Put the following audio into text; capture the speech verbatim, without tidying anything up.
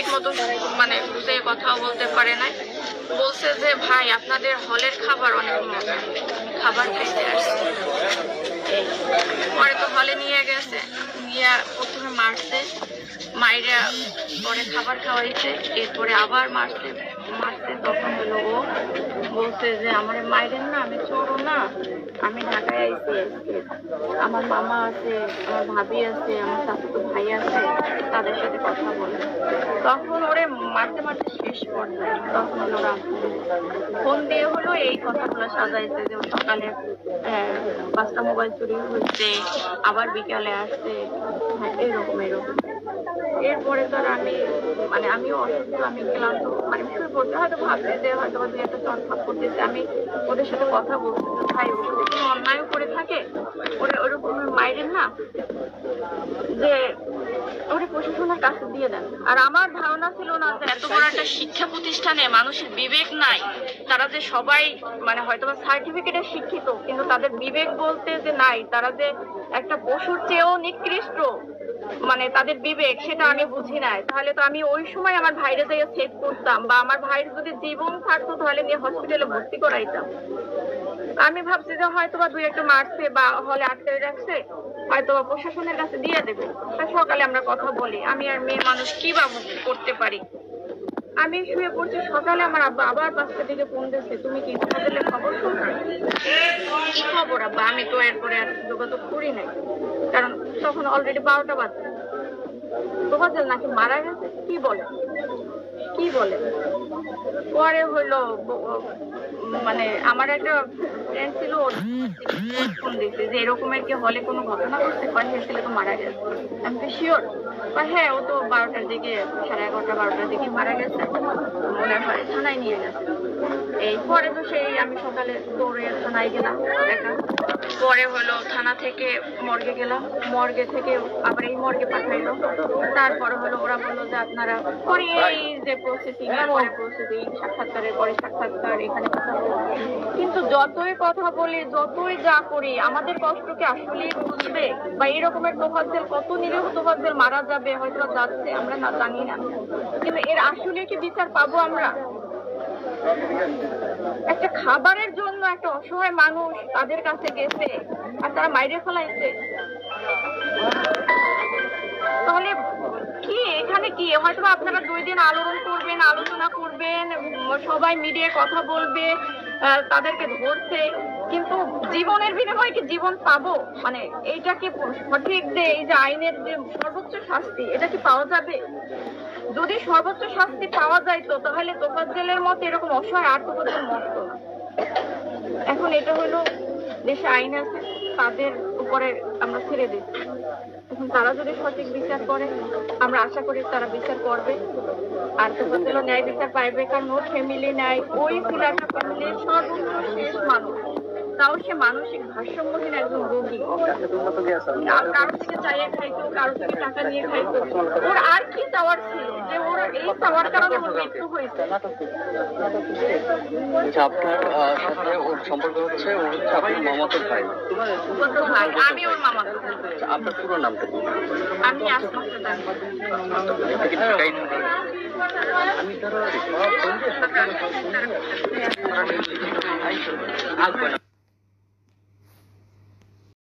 মতো মানে বুঝে কথাও বলতে পারে নাই। বলছে যে ভাই আপনাদের হলের খাবার অনেক মজা, খাবার খাইতে আসছে। পরে তো হলে নিয়ে গেছে, নিয়ে প্রথমে মারছে, মাইরা পরে খাবার খাওয়াইছে, এরপরে আবার মারছে মারছে তখন হলো ও বলছে যে আমার মাইরেন না, আমি চোরও না, আমি ঢাকায় আইছি, আমার মামা আছে, আমার ভাবি আছে, আমার চাচাতো ভাই আছে, তাদের সাথে কথা বলে। তখন ওরে মারতে মারতে শেষ পর্যায়ে তখন ওরা ফোন দিয়ে হলো এই কথাগুলো সাজাইছে যে সকালে পাঁচটা মোবাইল চুরি হচ্ছে, আবার বিকালে আসছে, হ্যাঁ এরকম এরকম। এরপরে তো আমি মানে আমিও অসুস্থ, আমি ক্লান্ত, মানে শুয়ে পড়তে হয়তো ভাবছি যে হয়তো দুই একটা চট ভাব করতেছে। আমি ওদের সাথে কথা বলছি, ভাই ওর যদি কোনো অন্যায় করে থাকে ওরা ওরকম মাইরেন না, যে ওরে প্রশাসনের কাছে দিয়ে দেন। আর আমার ধারণা ছিল না যে এত বড় একটা শিক্ষা প্রতিষ্ঠানে মানুষের বিবেক নাই, তারা যে সবাই মানে হয়তো বা সার্টিফিকেটে শিক্ষিত কিন্তু তাদের বিবেক বলতে যে নাই, তারা যে একটা পশুর চেয়েও নিকৃষ্ট মানে তাদের বিবেক, সেটা আমি বুঝি নাই। তাহলে তো আমি ওই সময় আমার ভাইরে যাইয়া সেভ করতাম, বা আমার ভাইয়ের যদি জীবন থাকতো তাহলে নিয়ে হসপিটালে ভর্তি করাইতাম। আমি ভাবছি যে হয়তো বা দুই একটা মারছে বা হলে আটকে রাখছে, হয়তো বা প্রশাসনের কাছে দিয়ে দেবে। সকালে আমরা কথা বলি, আমি আর মেয়ে মানুষ কি বা করতে পারি। আমি শুয়ে পড়ছি, সকালে আমার আব্বা আবার পাঁচটা দিকে ফোন দিচ্ছে, তুমি কি তোমাদের খবর শুনছো? কি খবর আব্বা? আমি তো এরপরে আর যোগাযোগ করি নাই, কারণ তখন অলরেডি বারোটা বাজে। তোফাজ্জল নাকি মারা গেছে? কি বলে কি বলে পরে হইলো মানে আমার একটা ফ্রেন্ড ছিল, ফোন দিচ্ছে যে এরকমের কি হলে কোনো ঘটনা ঘটছে, কয়েক ছেলে তো মারা গেছে। আমি তো শিওর, হ্যাঁ ও তো বারোটার দিকে, সাড়ে এগারোটা বারোটার দিকে মারা গেছে, মনে হয় থানায় নিয়ে গেছে। এই পরে তো সেই আমি সকালে দৌড়ে থানায় গেলাম একা, পরে হলো থানা থেকে মর্গে গেলাম, মর্গে থেকে আবার এই মর্গে পাঠাইলো। তারপরে হলো ওরা বললো যে আপনারা পরে এই যে প্রসেসিং পরে প্রসেসিং সাক্ষাৎকারের পরে সাক্ষাৎকার, এখানে কথা বলি। কিন্তু যতই কথা বলি যতই যা করি আমাদের কষ্টকে আসলেই বুঝবে, বা এরকমের তোফাজ্জল কত নিরীহ তোফাজ্জল মারা যাবে হয়তো যাচ্ছে আমরা না জানি না, কিন্তু এর আসলে কি বিচার পাবো আমরা? একটা খাবারের জন্য একটা অসহায় মানুষ তাদের কাছে গেছে আর তারা মাইরে ফেলাইছে। তাহলে কি এখানে কি হয়তো আপনারা দুই দিন আলোড়ন করবেন, আলোচনা করবেন, সবাই মিডিয়ায় কথা বলবে, তাদেরকে ধরছে, কিন্তু জীবনের বিনিময়ে কি জীবন পাবো? মানে এইটা কি সঠিক যে এই যে আইনের যে সর্বোচ্চ শাস্তি এটা কি পাওয়া যাবে? যদি সর্বোচ্চ শাস্তি পাওয়া যাইতো তাহলে তোফাজ্জলের মতো এরকম অসহায় আর তোফাজ্জল মরতো না। এখন এটা হলো দেশে আইন আছে, তাদের উপরে আমরা ছেড়ে দিচ্ছি। এখন তারা যদি সঠিক বিচার করে আমরা আশা করি তারা বিচার করবে, আর তোফাজ্জল ন্যায় বিচার পাইবে, কারণ ওর ফ্যামিলি নাই, ওই ফিলারটা ফ্যামিলির সর্বশেষ মানুষ, তাও সে মানসিক ভারসাম্যহীন একজন রোগী, কারো থেকে চাইয়ে খাইতো, কারো থেকে টাকা নিয়ে খাইতো। ওর আর কি চাওয়ার ছিল যে ওর এই চাওয়ার কারণে ওর মৃত্যু হয়েছে? আপনার সাথে ওর সম্পর্ক হচ্ছে, ওর হচ্ছে আপনার মামাতো ভাই। ভাই আমি ওর মামাতো। আপনার পুরো নামটা কি? আমি আসমা প্রধান। আমি